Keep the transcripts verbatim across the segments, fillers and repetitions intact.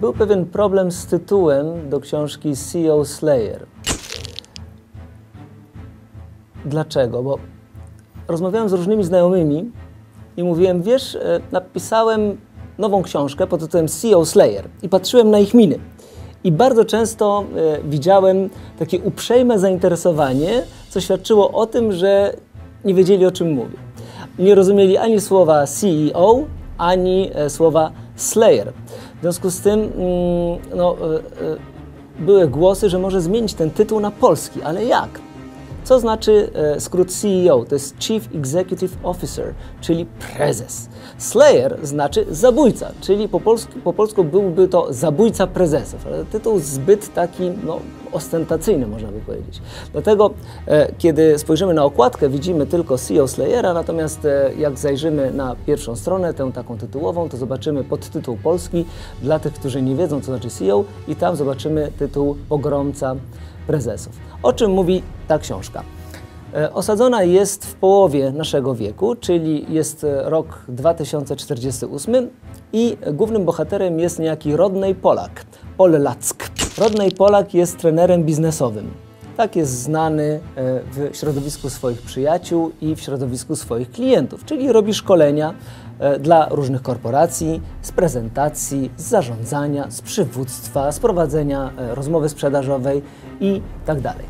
Był pewien problem z tytułem do książki C E O Slayer. Dlaczego? Bo rozmawiałem z różnymi znajomymi i mówiłem, wiesz, napisałem nową książkę pod tytułem C E O Slayer i patrzyłem na ich miny. I bardzo często e, widziałem takie uprzejme zainteresowanie, co świadczyło o tym, że nie wiedzieli, o czym mówię. Nie rozumieli ani słowa C E O, ani e, słowa Slayer. W związku z tym mm, no, e, e, były głosy, że może zmienić ten tytuł na polski, ale jak? Co znaczy e, skrót C E O? To jest Chief Executive Officer, czyli prezes. Slayer znaczy zabójca, czyli po polsku, po polsku byłby to zabójca prezesów, ale tytuł zbyt taki no, ostentacyjny, można by powiedzieć. Dlatego, e, kiedy spojrzymy na okładkę, widzimy tylko C E O Slayera, natomiast e, jak zajrzymy na pierwszą stronę, tę taką tytułową, to zobaczymy podtytuł polski dla tych, którzy nie wiedzą, co znaczy C E O, i tam zobaczymy tytuł Pogromca prezesów. O czym mówi ta książka? Osadzona jest w połowie naszego wieku, czyli jest rok dwa tysiące czterdziesty ósmy i głównym bohaterem jest niejaki Rodney Polak, Paul Lack. Rodney Polak jest trenerem biznesowym. Tak jest znany w środowisku swoich przyjaciół i w środowisku swoich klientów, czyli robi szkolenia dla różnych korporacji, z prezentacji, z zarządzania, z przywództwa, z prowadzenia rozmowy sprzedażowej i tak dalej.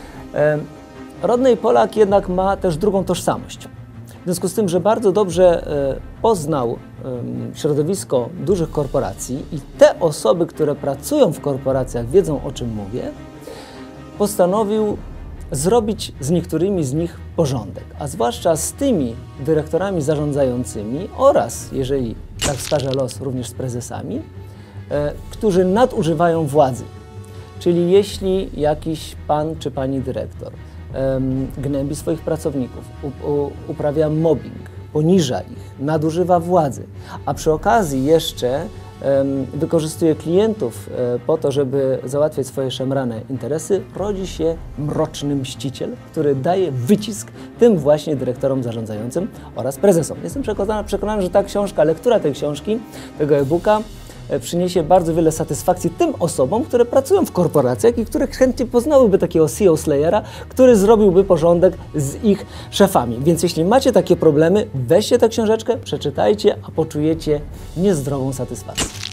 Rodney Polak jednak ma też drugą tożsamość. W związku z tym, że bardzo dobrze poznał środowisko dużych korporacji i te osoby, które pracują w korporacjach, wiedzą, o czym mówię, postanowił zrobić z niektórymi z nich porządek, a zwłaszcza z tymi dyrektorami zarządzającymi oraz, jeżeli tak wskaże los, również z prezesami, e, którzy nadużywają władzy. Czyli jeśli jakiś pan czy pani dyrektor e, gnębi swoich pracowników, u, u, uprawia mobbing, poniża ich, nadużywa władzy, a przy okazji jeszcze wykorzystuje klientów po to, żeby załatwiać swoje szemrane interesy, rodzi się mroczny mściciel, który daje wycisk tym właśnie dyrektorom zarządzającym oraz prezesom. Jestem przekonany, przekonany, że ta książka, lektura tej książki, tego e-booka przyniesie bardzo wiele satysfakcji tym osobom, które pracują w korporacjach i które chętnie poznałyby takiego C E O Slayera, który zrobiłby porządek z ich szefami. Więc jeśli macie takie problemy, weźcie tę książeczkę, przeczytajcie, a poczujecie niezdrową satysfakcję.